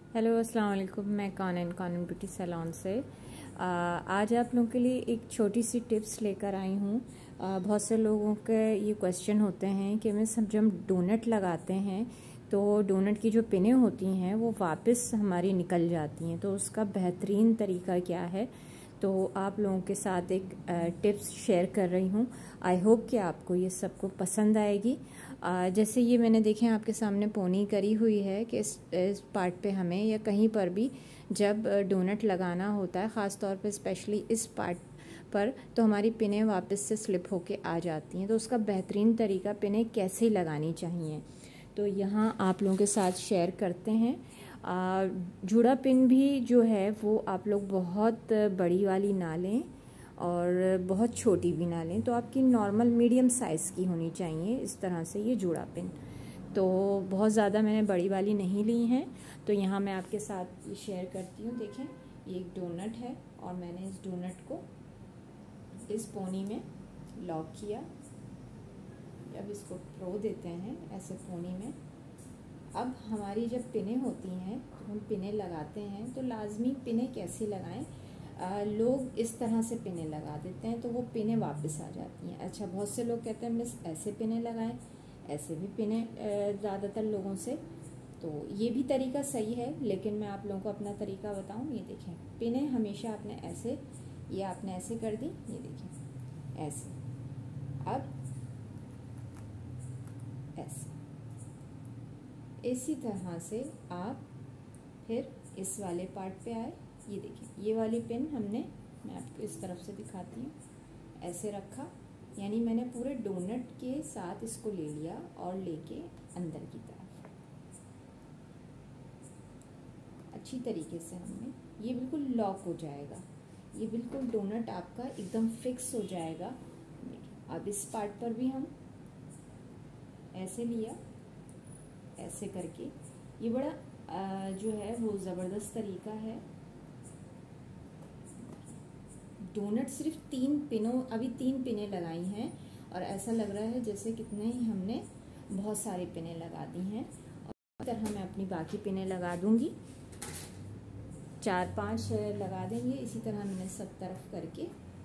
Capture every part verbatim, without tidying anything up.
Hello अस्सलाम वालेकुम। मैं कॉनन कॉनन ब्यूटी सैलून से आ, आज आप लोगों के लिए एक छोटी सी टिप्स लेकर आई हूँ। बहुत से लोगों के ये क्वेश्चन होते हैं कि मैं सब जब डोनट लगाते हैं तो डोनट की जो पिनें होती हैं वो वापस हमारी निकल जाती हैं, तो उसका बेहतरीन तरीका क्या है, तो आप लोगों के साथ एक टिप्स शेयर कर रही हूँ। आई होप कि आपको ये सबको पसंद आएगी। आ, जैसे ये मैंने देखें आपके सामने पोनी करी हुई है कि इस, इस पार्ट पे हमें या कहीं पर भी जब डोनट लगाना होता है, ख़ास तौर पे स्पेशली इस पार्ट पर, तो हमारी पिनें वापस से स्लिप होके आ जाती हैं। तो उसका बेहतरीन तरीका पिनें कैसे लगानी चाहिए तो यहाँ आप लोगों के साथ शेयर करते हैं। जुड़ा पिन भी जो है वो आप लोग बहुत बड़ी वाली ना लें और बहुत छोटी भी ना लें, तो आपकी नॉर्मल मीडियम साइज़ की होनी चाहिए। इस तरह से ये जुड़ा पिन, तो बहुत ज़्यादा मैंने बड़ी वाली नहीं ली हैं, तो यहाँ मैं आपके साथ ये शेयर करती हूँ। देखें, ये एक डोनट है और मैंने इस डोनट को इस पोनी में लॉक किया। जब इसको प्रो देते हैं ऐसे पोनी में, अब हमारी जब पिनें होती हैं तो हम पिनें लगाते हैं, तो लाजमी पिनें कैसे लगाएं। आ, लोग इस तरह से पिनें लगा देते हैं तो वो पिनें वापस आ जाती हैं। अच्छा, बहुत से लोग कहते हैं मिस ऐसे पिनें लगाएं, ऐसे भी पिनें ज़्यादातर लोगों से, तो ये भी तरीका सही है, लेकिन मैं आप लोगों को अपना तरीका बताऊं। ये देखें, पिनें हमेशा आपने ऐसे, ये आपने ऐसे कर दी, ये देखें ऐसे, अब ऐसे, इसी तरह से आप फिर इस वाले पार्ट पे आए। ये देखिए, ये वाली पिन हमने, मैं आपको इस तरफ से दिखाती हूँ, ऐसे रखा, यानी मैंने पूरे डोनट के साथ इसको ले लिया और लेके अंदर की तरफ अच्छी तरीके से हमने, ये बिल्कुल लॉक हो जाएगा, ये बिल्कुल डोनट आपका एकदम फिक्स हो जाएगा। अब इस पार्ट पर भी हम ऐसे लिया, ऐसे करके, ये बड़ा आ, जो है वो ज़बरदस्त तरीका है। डोनट सिर्फ तीन पिनों, अभी तीन पिनें लगाई हैं और ऐसा लग रहा है जैसे कितने ही हमने बहुत सारी पिनें लगा दी हैं। और इस तरह मैं अपनी बाकी पिनें लगा दूंगी, चार पांच लगा देंगे इसी तरह मैंने सब तरफ करके,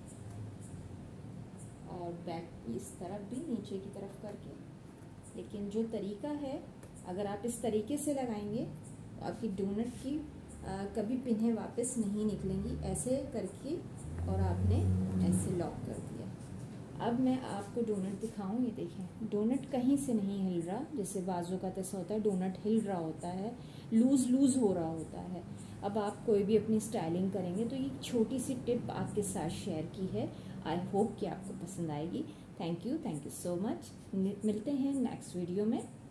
और बैक इस तरफ भी नीचे की तरफ करके। लेकिन जो तरीका है, अगर आप इस तरीके से लगाएंगे तो आपकी डोनट की आ, कभी पिनें वापस नहीं निकलेंगी। ऐसे करके और आपने ऐसे लॉक कर दिया। अब मैं आपको डोनट दिखाऊं। ये देखें, डोनट कहीं से नहीं हिल रहा, जैसे बाजू का ऐसा होता है डोनट हिल रहा होता है, लूज लूज हो रहा होता है। अब आप कोई भी अपनी स्टाइलिंग करेंगे तो ये छोटी सी टिप आपके साथ शेयर की है। आई होप कि आपको पसंद आएगी। Thank you, thank you so much. मिलते हैं नेक्स्ट वीडियो में।